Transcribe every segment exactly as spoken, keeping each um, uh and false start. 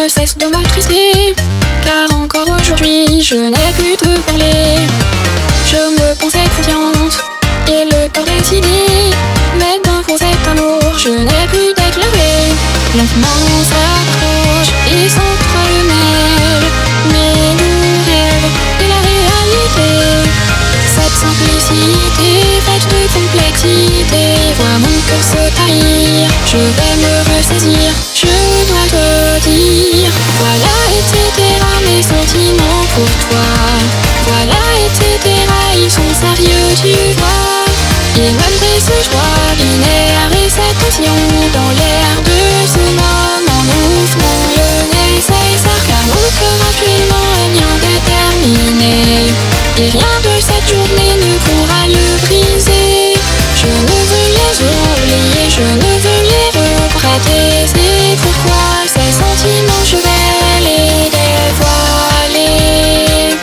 ne cesse de m'attrister, car encore aujourd'hui je n'ai pu te parler. Je me pensais confiante et le cœur décidé, mais d'un faux cet amour je n'ai pu déclarer. Lentement s'approche et s'entremêle mes doux rêves et la réalité. Cette simplicité faite de complexité voit mon cœur se tarir. Je vais me ressaisir, je dois te dire. Voilà et cetera mes sentiments pour toi. Voilà et cetera ils sont sérieux tu vois. Et malgré ce choix linéaire et cette passion dans l'air de ce moment, nous ferons le nécessaire, car mon cœur actuellement est bien déterminé. Et rien de cette journée ne pourra le briser. Je ne veux les oublier, je ne veux les regretter. C'est pourquoi ces sentiments je vais les dévoiler.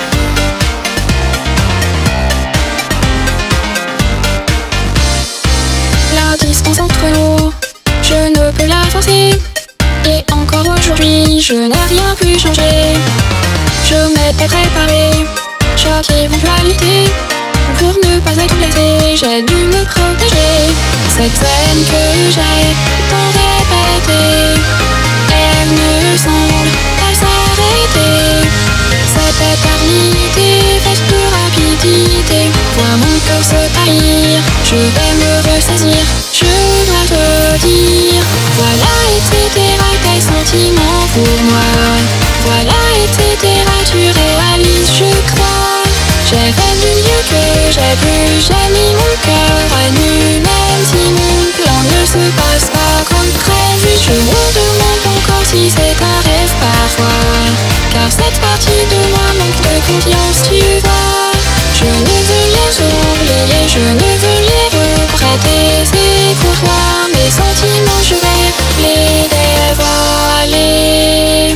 La distance entre nous, je ne peux la forcer. Et encore aujourd'hui, je n'ai rien pu changer. Je m'étais préparée chaque éventualité pour ne pas être blessée, j'ai dû me protéger. Cette scène que j'ai tant répétée, elle ne semble pas s'arrêter. Cette éternité faite de rapidité voit mon cœur se tarir. Je vais me ressaisir, je dois te dire. Voilà et cetera tes sentiments pour moi. Voilà et cetera tu réalises je crois. J'ai fait du mieux que j'ai pu, j'ai mis mon cœur à nu. Même si mon plan ne se passe pas comme prévu, je me demande encore si c'est un rêve parfois, car cette partie de moi manque de confiance tu vois. Je ne veux les oublier, je ne veux les regretter. C'est pourquoi mes sentiments je vais les dévoiler.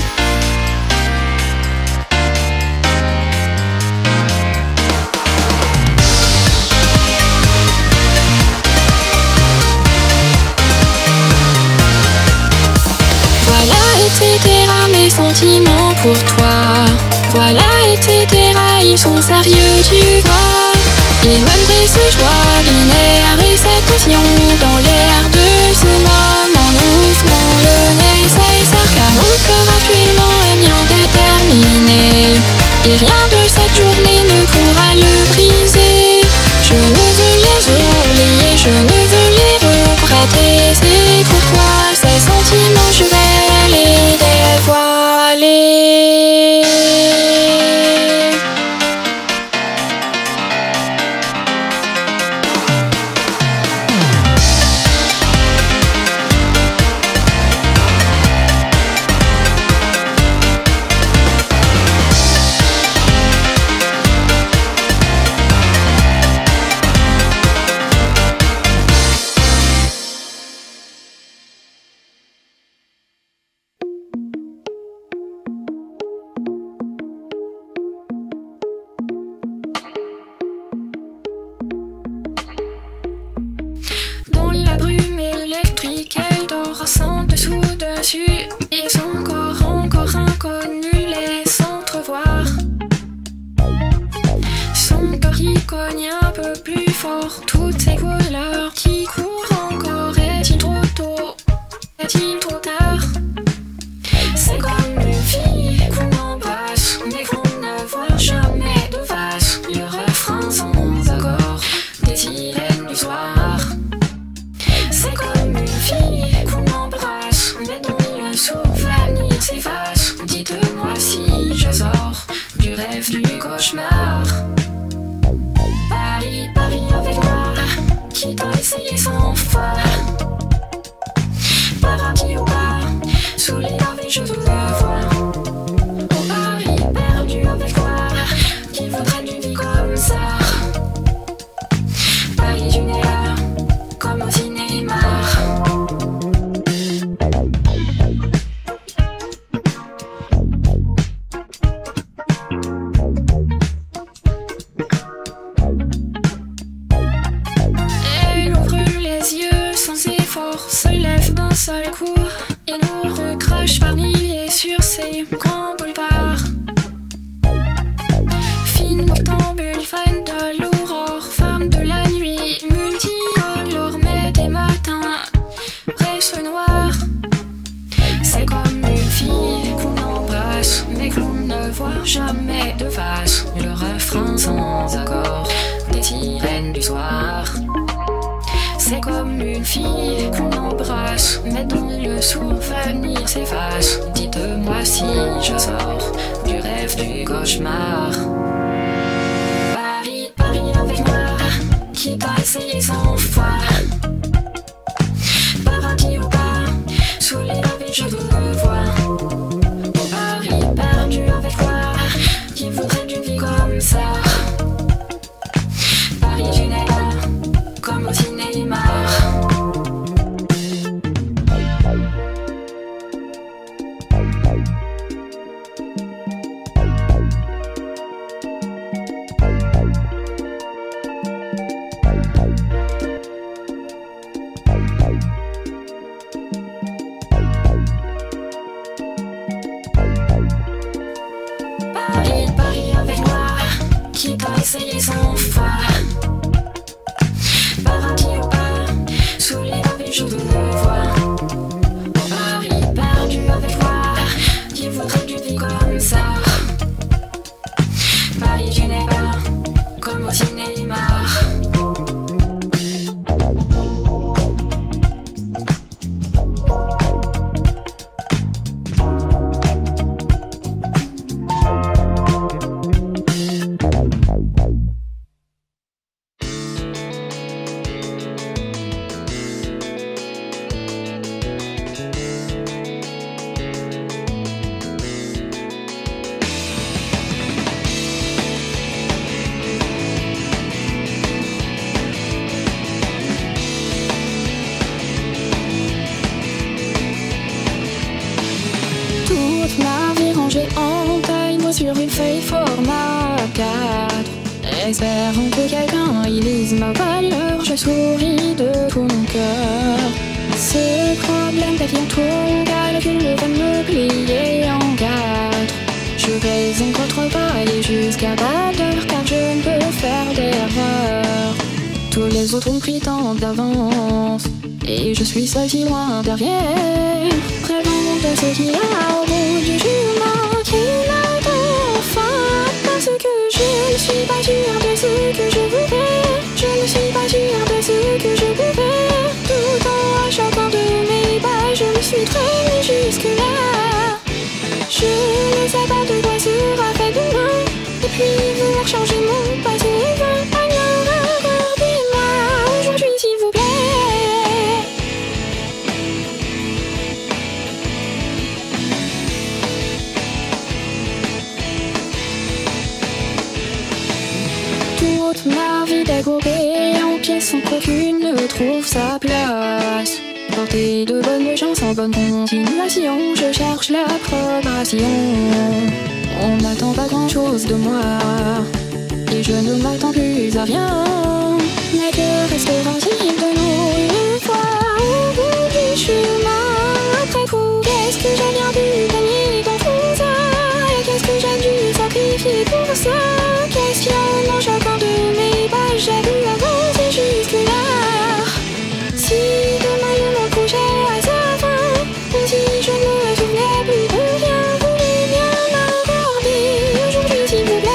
Etc. mes sentiments pour toi. Voilà et cetera ils sont sérieux tu vois. Et malgré ce choix linéaire et cette passion dans l'air de ce moment, nous ferons le nécessaire, car mon cœur actuellement est bien déterminé. Et rien de cette journée ne pourra le briser. Je ne veux les oublier, je ne veux les regretter. C'est pourquoi ces sentiments je vais les dévoiler. Sans dessous dessus et son corps encore inconnu laisse entrevoir son cœur qui cogne un peu plus fort. Toutes ces couleurs qui courent encore. Est-il trop tôt? Est-il trop tard? C'est comme une fille qu'on embrasse mais qu'on ne voit jamais de face. Le refrain sans accord des sirènes du soir. C'est comme une fille qu'on embrasse, mais dont le souvenir s'efface. Dites-moi si je sors du rêve, du cauchemar. Paris, Paris avec moi, qui t'a essayé cent fois. Paradis ou pas, sous les navets je te vois. Au Paris perdu avec moi, qui voudrait une vie comme ça. Paris tu n'es là, comme au cinéma. Elle ouvre les yeux sans effort, se lève d'un seul coup et nous recrache par milliers sur ses fille qu'on embrasse, mais dont le souvenir s'efface. Dites-moi si je sors du rêve, du cauchemar. Paris, Paris avec moi, qui passe cent fois. Paradis ou pas, sous les lavis je te vois. Mon Paris perdu avec toi, qui voudrait d'une vie comme ça. Paris tu n'es pas comme au cinéma. Paris, Paris avec moi, qui t'a essayé cent fois. Paradis ou pas, sous les lavis je te vois. Mon Paris perdu avec toi, qui voudrait d'une vie comme ça. Paris tu n'es pas comme au cinéma. Toute ma vie rangée en taille, moi sur une feuille format quatre. Espérant que quelqu'un y lise ma valeur, je souris de tout mon cœur. Ce problème devient trop calcul, va me plier en quatre. Je vais encore travailler jusqu'à pas d'heure, car je ne peux faire d'erreur. Tous les autres ont pris tant d'avance, et je suis seule si loin derrière. Rêvant de ce qu'il y a au bout du chemin qui m'attend enfin. Parce que je ne suis pas sûre de ce que je voudrais. Je ne suis pas sûre de ce que je pouvais. Tout en à chacun de mes pas, je me suis traînée jusque-là. Je ne sais pas de quoi sera fait demain, et puis vouloir changer mon passé est vain. Alors accordez-moi aujourd'hui s'il vous plaît. Toute ma vie découpée en pièces sans qu'aucune ne trouve sa place. Portée de bonnes chances en bonne continuation, je cherche l'approbation. On n'attend pas grand chose de moi, et je ne m'attends plus à rien. Mais que restera-t-il de nous une fois au bout du chemin? Après coup, qu'est-ce que j'ai bien pu gagner dans tout ça? Et qu'est-ce que j'ai dû sacrifier pour ça? Questionnant chacun de mes pas, j'ai dû avancer jusque-là. Si demain je me couchais à sa fin, ou si je ne me souvenais plus de rien, voulez bien m'accorder aujourd'hui s'il vous plaît.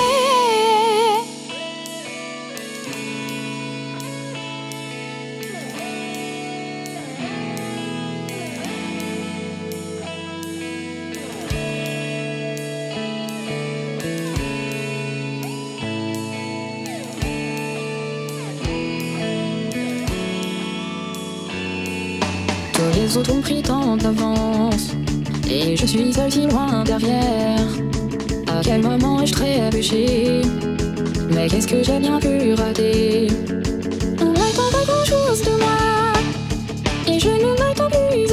Tous les autres ont pris tant d'avance, et je suis seule si loin derrière. À quel moment ai-je trébuché? Mais qu'est-ce que j'ai bien pu rater? On n'attend pas grand chose de moi, et je ne m'attends plus